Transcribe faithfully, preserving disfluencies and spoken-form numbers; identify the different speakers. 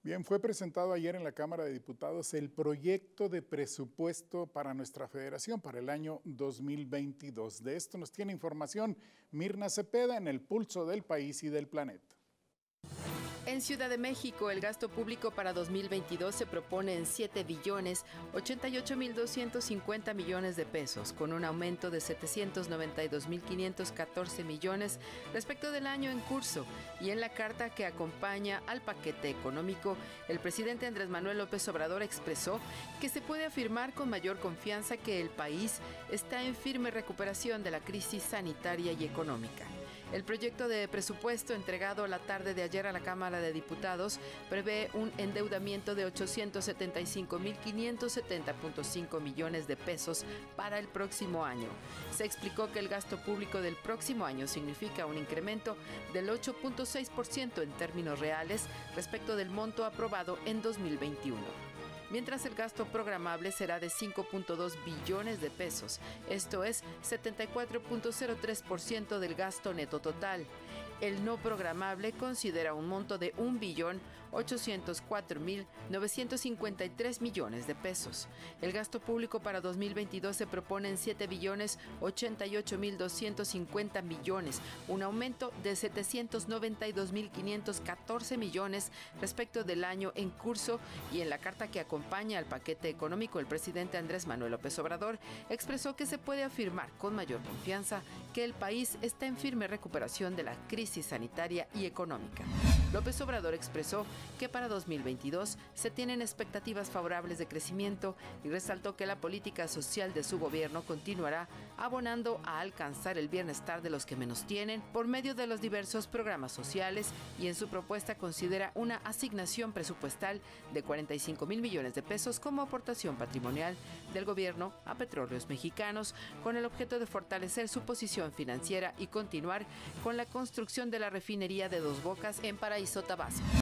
Speaker 1: Bien, fue presentado ayer en la Cámara de Diputados el proyecto de presupuesto para nuestra federación para el año dos mil veintidós. De esto nos tiene información Mirna Cepeda en El Pulso del País y del Planeta.
Speaker 2: En Ciudad de México, el gasto público para dos mil veintidós se propone en siete billones ochenta y ocho mil doscientos cincuenta millones de pesos, con un aumento de setecientos noventa y dos mil quinientos catorce millones respecto del año en curso. Y en la carta que acompaña al paquete económico, el presidente Andrés Manuel López Obrador expresó que se puede afirmar con mayor confianza que el país está en firme recuperación de la crisis sanitaria y económica. El proyecto de presupuesto entregado la tarde de ayer a la Cámara de Diputados prevé un endeudamiento de ochocientos setenta y cinco mil quinientos setenta punto cinco millones de pesos para el próximo año. Se explicó que el gasto público del próximo año significa un incremento del ocho punto seis por ciento en términos reales respecto del monto aprobado en dos mil veintiuno. Mientras el gasto programable será de cinco punto dos billones de pesos, esto es setenta y cuatro punto cero tres por ciento del gasto neto total. El no programable considera un monto de un billón ochocientos cuatro mil novecientos cincuenta y tres millones de pesos. El gasto público para dos mil veintidós se propone en siete billones ochenta y ocho mil doscientos cincuenta millones, un aumento de setecientos noventa y dos mil quinientos catorce millones respecto del año en curso. Y en la carta que acompaña al paquete económico, el presidente Andrés Manuel López Obrador expresó que se puede afirmar con mayor confianza que el país está en firme recuperación de la crisis sanitaria y económica. López Obrador expresó que para dos mil veintidós se tienen expectativas favorables de crecimiento y resaltó que la política social de su gobierno continuará abonando a alcanzar el bienestar de los que menos tienen por medio de los diversos programas sociales, y en su propuesta considera una asignación presupuestal de cuarenta y cinco mil millones de pesos como aportación patrimonial del gobierno a Petróleos Mexicanos, con el objeto de fortalecer su posición financiera y continuar con la construcción de la refinería de Dos Bocas en Paraíso, Tabasco.